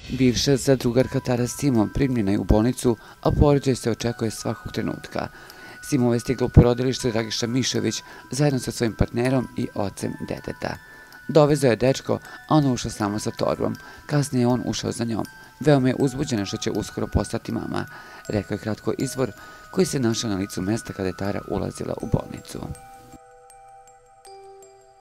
Bivša zadrugarka Tara Simo primljena je u bolnicu, a porođaj se očekuje svakog trenutka. Simova je stigla u porodilište Dragiša Mišović zajedno sa svojim partnerom i ocem deteta. Dovezao je dečko, a ona ušla samo sa torbom. Kasnije je on ušao za njom. Veoma je uzbuđena što će uskoro postati mama, rekao je kratko izvor koji se našao na licu mesta kada je Tara ulazila u bolnicu.